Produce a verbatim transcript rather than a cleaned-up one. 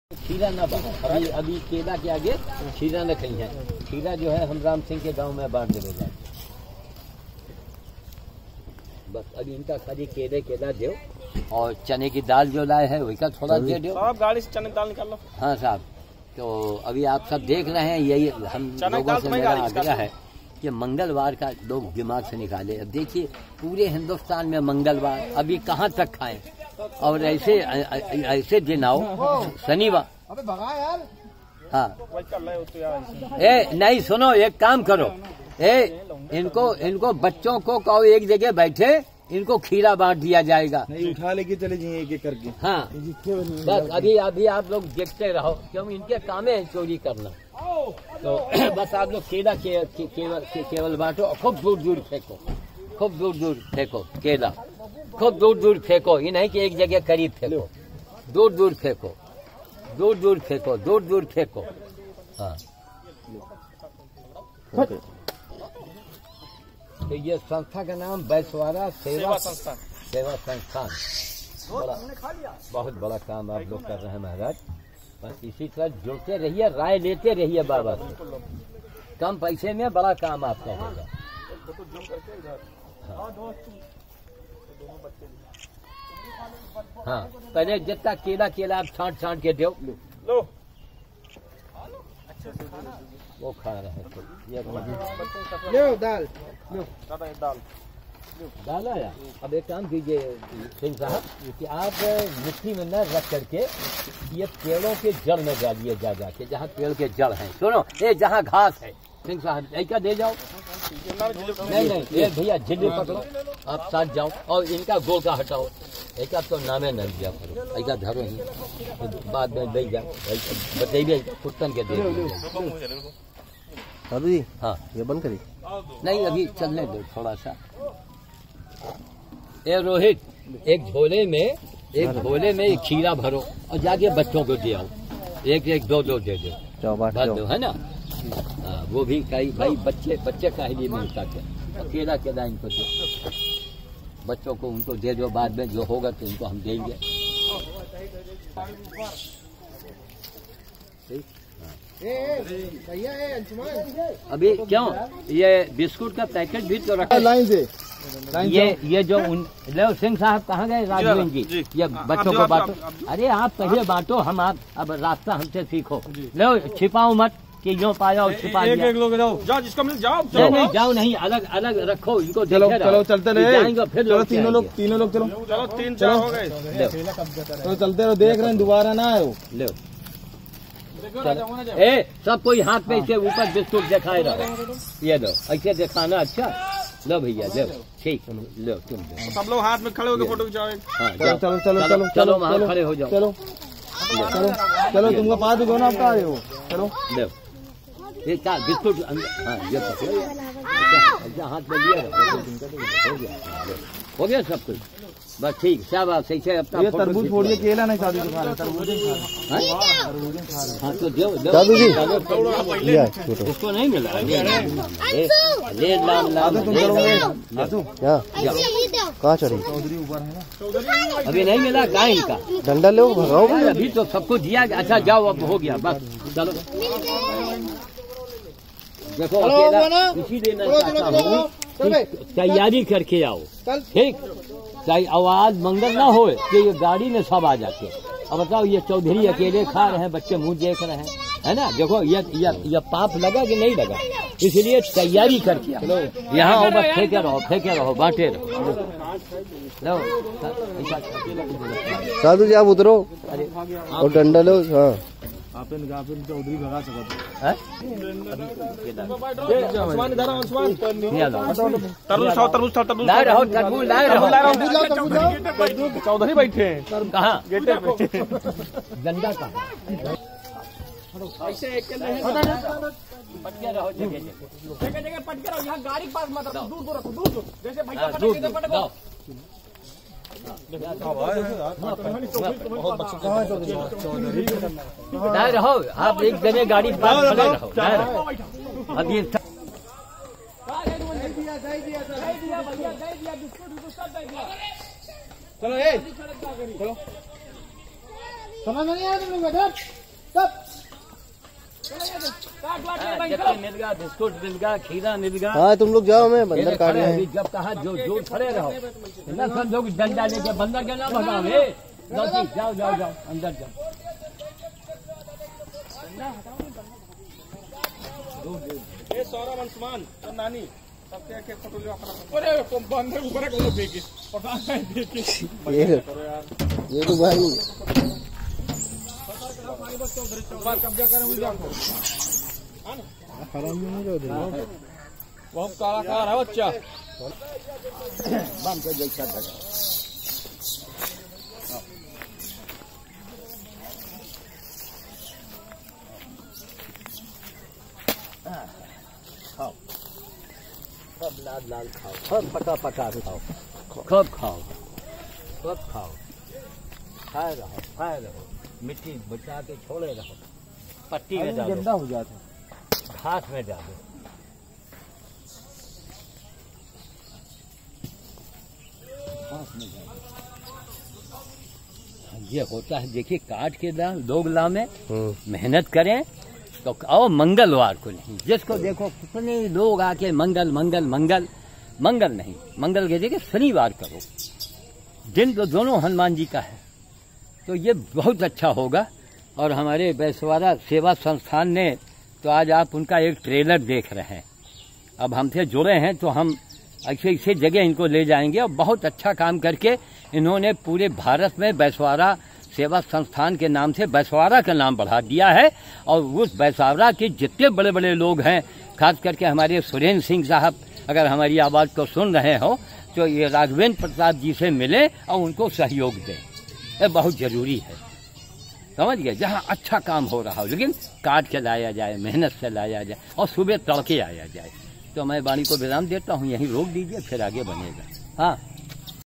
खीरा ना बांट, अभी अभी केला के आगे खीरा न कहीं है। खीरा जो है हम राम सिंह के गांव में बांट देवे जाए। बस अभी इनका खाली केले केला दो और चने की दाल जो लाए है वही का थोड़ा दे दो। साहब गाड़ी से चने की दाल निकाल लो। हाँ साहब, तो अभी आप सब देख रहे हैं, यही हम लोगों से मेरा आग्रह है कि मंगलवार का लोग दिमाग से निकाले। अब देखिए पूरे हिंदुस्तान में मंगलवार अभी कहाँ तक खाएं, और ऐसे ऐसे दिन आओ शनिवार। अबे भगा यार। हाँ ए नहीं सुनो, एक काम करो, ए इनको इनको बच्चों को कहो एक जगह बैठे, इनको खीरा बांट दिया जाएगा। नहीं उठा लेके चले जाइए एक एक करके। हाँ बस अभी अभी आप लोग देखते रहो, क्यों इनके कामे है चोरी करना। तो बस आप लोग केला के, के, केवल के, केवल बांटो और खूब दूर दूर फेंको, खूब दूर दूर फेंको केला, खूब दूर दूर फेंको। ये नहीं कि एक जगह करीब फेंको, दूर दूर फेंको, दूर दूर फेंको, दूर दूर फेंको। हाँ तो ये संस्था का नाम बैसवाड़ा सेवा संस्थान सेवा संस्थान बड़ा बहुत बड़ा काम आप लोग कर रहे हैं महाराज। बस इसी तरह जुड़ते रहिए, राय लेते रहिए बाबा से, कम पैसे में बड़ा काम आपका होगा। हाँ पहले जितना केला केला आप छांट छांट के दो लो, वो खा रहे हैं। तो ये लो दाल, लो दादा एक दाल दाल आया। अब एक काम कीजिए सिंह साहब कि आप मिट्टी में न रख करके ये पेड़ों के जड़ में डालिए, जा जाके जहाँ पेड़ के जड़ हैं। सुनो ये जहाँ घास है सिंह साहब ऐसा दे जाओ। नहीं नहीं ये भैया झिल्ली पकड़ो, आप साथ जाओ और इनका गोगा हटाओ। एक आप तो नामे न दिया करो, ऐसा धरो ही तो बाद में दे जाओ, बताइए कुत्तन के दे। साधु जी हाँ ये बंद करी। नहीं अभी चलने दो थोड़ा सा। ए रोहित, एक झोले में एक झोले में एक खीरा भरो और जाके बच्चों को दे आओ, एक एक दो दो दे दो, जाओ बांट दो है ना। हाँ वो भी कई भाई बच्चे बच्चे का लिए मिलता है, अकेला अकेला इनको दो, बच्चों को उनको दे दो, बाद में जो होगा तो उनको हम देंगे। भैया अभी क्यों ये बिस्कुट का पैकेट भी तो रखा लाइन से ये ये जो उन लो सिंह साहब कहाँ गए राघवेंद्र जी, जी ये बच्चों को बांटो। अरे आप पहले बांटो, हम आप अब रास्ता हमसे सीखो। लो छिपाओ मत कि यूँ पाया छिपा एक एक लोग जाओ जाओ जिसको मिल जाओ नहीं नहीं जाओ नहीं, अलग अलग रखो इनको। चलो चलो चलते रहे जाएंगे फिर चलो तीनों लोग तीनों लोग चलो चलो तीन चार हो गए। तो चलते रहो, देख रहे हैं दोबारा ना आयो। लो ए सब कोई हाथ पे से ऊपर बिस्कुट दिखाए रहो, ये दो ऐसे दिखाना। अच्छा लो भैया लो, ठीक लो तुम दो। सब लोग हाथ में खड़े होकर फोटो खिंचाओ। हाँ चलो चलो चलो चलो चलो वहाँ खड़े हो जाओ। चलो चलो चलो तुमको पास भी दोनों आपका आए हो। चलो लो ये क्या बिस्कुट हाँ ये पकड़ो, ऐसा हाथ में लिया हो गया, हो गया सब कुछ बस ठीक। सब आप सही से अपना ये तरबूज फोड़िए, केला नहीं साधु जी खा रहे, तरबूज खा रहे। हाँ तो दो साधु जी इसको नहीं मिला ले लाल लाल तुम चलोगे क्या कहाँ चढ़ी? चौधरी ऊपर है ना, अभी नहीं मिला गाय का डंडा लो भगाओ। अभी तो सबको दिया। अच्छा जाओ अब हो गया बस, चलो देखो अकेला इसीलिए मैं चाहता हूँ तैयारी करके आओ, ठीक। चाहे आवाज मंगल ना हो कि ये गाड़ी में सब आ जाते। अब बताओ ये चौधरी अकेले खा रहे हैं, बच्चे मुंह देख रहे हैं, है ना। देखो ये ये, ये पाप लगा कि नहीं लगा, इसलिए तैयारी करके आओ। यहाँ आओ बस फेंके रहो फेंके रहो बांटे रहो। साधु जी आप उतरो अरे और डंडा लो। हाँ चौधरी भगा है? लाए रहो तरबूज लाए रहो। चौधरी बैठे हैं कहाँ गेटे पे गंदा कहाँ ऐसे पटके रहो जगह जगह जगह पटके रहो। यहाँ गाड़ी पास मत रखो, दूर दूर रखो, दूर दूर जैसे भैया जगह दूर पटके दूर जाओ। लाए रहो आप एक जगह गाड़ी पास खड़े रहो, लाए रहो। अब ये चलो ए चलो समझ में नहीं आया तुम लोग बेटा सब काट वाट के बंद करो। मिल गया, बिस्कुट मिल गया, खीरा मिल गया। हाँ तुम लोग जाओ, मैं बंदर काट खड़े रहे हैं, हैं। जब कहा जो जो खड़े रहो, ना समझो कि डंडा लेके बंदर के ना भगावे। जाओ जाओ जाओ जाओ अंदर जाओ। ये सौरभ अंशुमान और नानी सबके एक एक फोटो ले अपना। अरे बंदर ऊपर है कौन फेंके पता नहीं फेंके। ये ये तो भाई कब्जा करें उधर जाओ। बहुत कलाकार है बच्चा। बम को जैसा धगा। खाओ, सब लाल लाल खाओ, सब पका पका खाओ, खूब खाओ, खूब खाओ, खाए रहो, खाए रहो, मिट्टी बचा के छोड़े रहो, पट्टी में डालो, हो जाता घास में डालो। घास में डालो। ये होता है, देखिए काट के ला लोग लावे, मेहनत करें तो आओ मंगलवार को नहीं। जिसको देखो कितने लोग आके मंगल मंगल मंगल मंगल नहीं, मंगल के जगह शनिवार करो। दिन तो दोनों हनुमान जी का है, तो ये बहुत अच्छा होगा। और हमारे बैसवाड़ा सेवा संस्थान ने तो आज आप उनका एक ट्रेलर देख रहे हैं। अब हमसे जुड़े हैं तो हम ऐसे ऐसे जगह इनको ले जाएंगे और बहुत अच्छा काम करके इन्होंने पूरे भारत में बैसवाड़ा सेवा संस्थान के नाम से बैसवाड़ा का नाम बढ़ा दिया है। और उस बैसवाड़ा के जितने बड़े बड़े लोग हैं, खास करके हमारे सुरेंद्र सिंह साहब अगर हमारी आवाज़ को सुन रहे हो तो ये राघवेंद्र प्रसाद जी से मिले और उनको सहयोग दें, ये बहुत जरूरी है। समझ गए, जहाँ अच्छा काम हो रहा हो लेकिन काट के लाया जाए, मेहनत से लाया जाए और सुबह तड़के आया जाए। तो मैं वाणी को विराम देता हूँ, यहीं रोक दीजिए, फिर आगे बनेगा। हाँ।